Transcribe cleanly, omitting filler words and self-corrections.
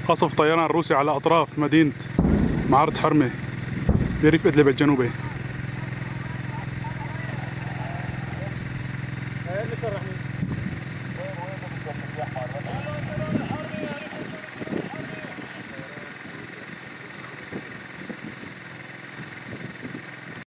قصف طيران روسي على أطراف مدينة معرة حرمة بريف إدلب الجنوبي. مش الرحمن